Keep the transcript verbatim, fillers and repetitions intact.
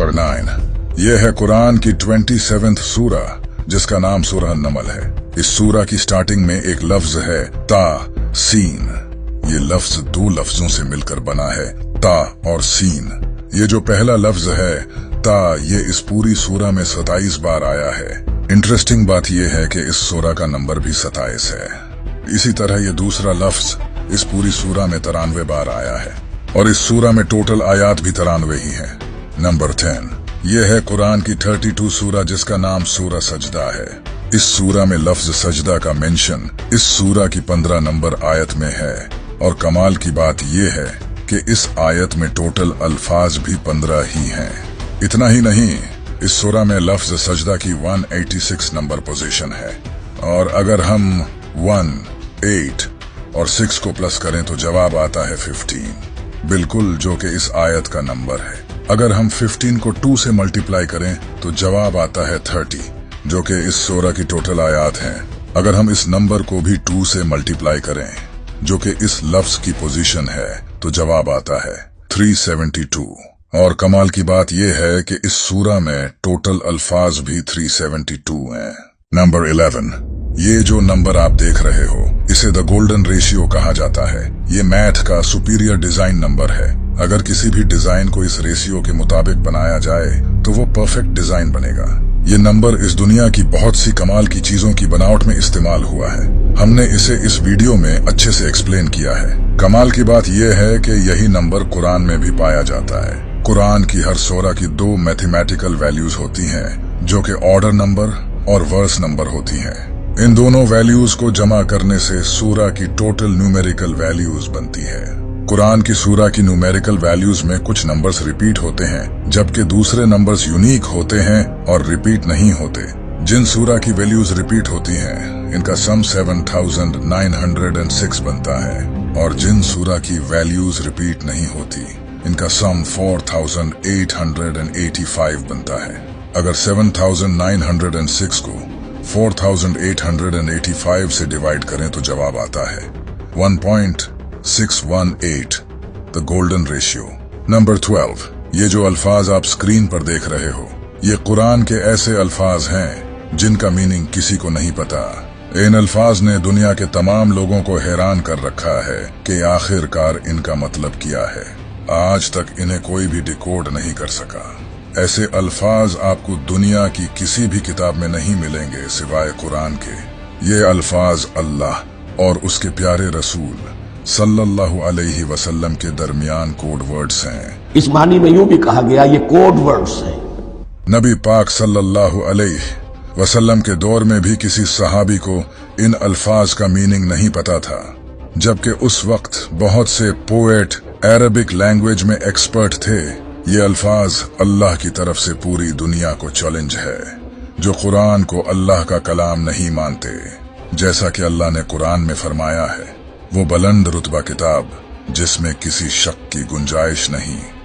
Number nine, ये है कुरान की ट्वेंटी सेवेंथ सूरा जिसका नाम सूरह नमल है। इस सूरा की स्टार्टिंग में एक लफ्ज है ता सीन। ये लफ्ज दो लफ्जों से मिलकर बना है, ता और सीन। ये जो पहला लफ्ज है ता, ये इस पूरी सूरा में सताईस बार आया है। इंटरेस्टिंग बात यह है कि इस सूरा का नंबर भी सताईस है। इसी तरह ये दूसरा लफ्ज इस पूरी सूरा में तिरानवे बार आया है और इस सूरा में टोटल आयात भी तिरानवे ही है। नंबर टेन, ये है कुरान की थर्टी टू सूरा जिसका नाम सूरा सजदा है। इस सूरा में लफ्ज सजदा का मेंशन इस सूरा की पंद्रह नंबर आयत में है और कमाल की बात यह है कि इस आयत में टोटल अल्फाज भी पंद्रह ही हैं। इतना ही नहीं, इस सूरा में लफ्ज सजदा की एक सौ छियासी नंबर पोजीशन है और अगर हम वन, एट और सिक्स को प्लस करें तो जवाब आता है फिफ्टीन, बिल्कुल जो कि इस आयत का नंबर है। अगर हम फिफ्टीन को टू से मल्टीप्लाई करें तो जवाब आता है थर्टी, जो कि इस सूरा की टोटल आयात हैं। अगर हम इस नंबर को भी टू से मल्टीप्लाई करें, जो कि इस लफ्ज की पोजीशन है, तो जवाब आता है थ्री सेवेंटी टू। और कमाल की बात यह है कि इस सूरा में टोटल अल्फाज भी थ्री सेवेंटी टू हैं। नंबर इलेवन, ये जो नंबर आप देख रहे हो इसे द गोल्डन रेशियो कहा जाता है। ये मैथ का सुपीरियर डिजाइन नंबर है। अगर किसी भी डिजाइन को इस रेशियो के मुताबिक बनाया जाए तो वो परफेक्ट डिजाइन बनेगा। ये नंबर इस दुनिया की बहुत सी कमाल की चीजों की बनावट में इस्तेमाल हुआ है। हमने इसे इस वीडियो में अच्छे से एक्सप्लेन किया है। कमाल की बात यह है कि यही नंबर कुरान में भी पाया जाता है। कुरान की हर सूरा की दो मैथमेटिकल वैल्यूज होती हैं, जो कि ऑर्डर नंबर और वर्स नंबर होती हैं। इन दोनों वैल्यूज को जमा करने से सूरा की टोटल न्यूमेरिकल वैल्यूज बनती है। कुरान की सूरा की न्यूमेरिकल वैल्यूज में कुछ नंबर्स रिपीट होते हैं, जबकि दूसरे नंबर्स यूनिक होते हैं और रिपीट नहीं होते। जिन सूरा की वैल्यूज रिपीट होती हैं, इनका sum seven thousand nine hundred six बनता है और जिन सूरा की वैल्यूज रिपीट नहीं होती, इनका sum four thousand eight hundred eighty five बनता है। अगर seven thousand nine hundred six को four thousand eight hundred eighty five से डिवाइड करें तो जवाब आता है one point six one eight, the golden ratio. Number twelve, ये जो अल्फाज आप स्क्रीन पर देख रहे हो, ये कुरान के ऐसे अल्फाज हैं जिनका मीनिंग किसी को नहीं पता। इन अल्फाज ने दुनिया के तमाम लोगों को हैरान कर रखा है कि आखिरकार इनका मतलब क्या है। आज तक इन्हें कोई भी डिकोड नहीं कर सका। ऐसे अल्फाज आपको दुनिया की किसी भी किताब में नहीं मिलेंगे सिवाय कुरान के। ये अल्फाज अल्लाह और उसके प्यारे रसूल सल्लल्लाहु अलैहि वसल्लम के दरमियान कोड वर्ड्स हैं। इस मानी में यूं भी कहा गया ये कोड वर्ड्स हैं। नबी पाक सल्लल्लाहु अलैहि वसल्लम के दौर में भी किसी सहाबी को इन अल्फाज का मीनिंग नहीं पता था, जबकि उस वक्त बहुत से पोएट अरबिक लैंग्वेज में एक्सपर्ट थे। ये अल्फाज अल्लाह की तरफ से पूरी दुनिया को चैलेंज है, जो कुरान को अल्लाह का कलाम नहीं मानते। जैसा कि अल्लाह ने कुरान में फरमाया है, वो बुलंद रुतबा किताब जिसमें किसी शक की गुंजाइश नहीं।